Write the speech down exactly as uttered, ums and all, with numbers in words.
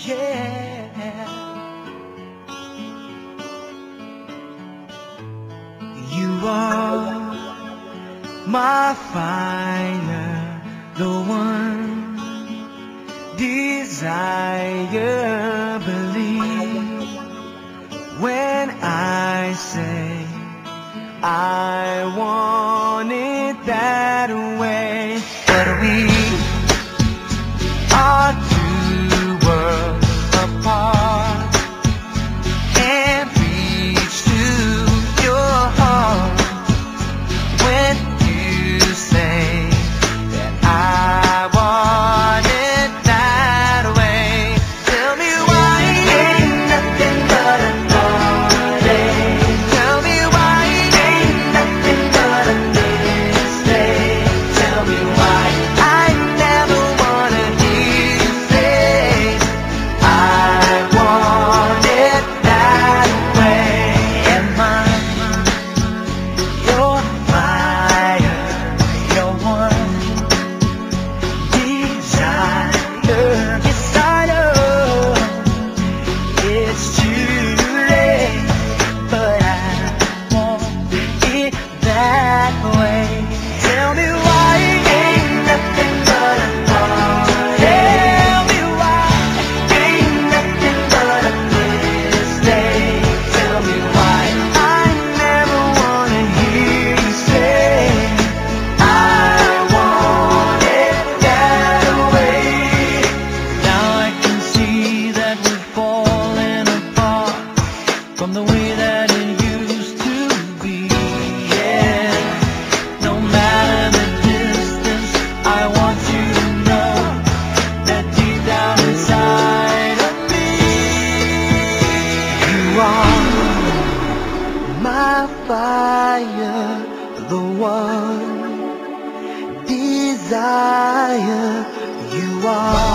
yeah. You are my fire, the one desire. Believe when I say I want it that way. But we are two worlds apart, can't reach to your heart when you say that I want it that way. Tell me why ain't nothing but a heartache. Tell me why ain't nothing but a mistake. Tell me why I never wanna hear you say I want it that way. Am I your fire, your one desire? Yes, I know it's too late, but I want it that way. Tell me why ain't nothing but a heartache. Tell me why ain't nothing but a mistake. Tell me why I never wanna hear you say I want it that way. Now I can see that we're falling apart from the way that it used to be. Yeah, no matter the distance, I want you to know that deep down inside of me, you are my fire, the one desire. You are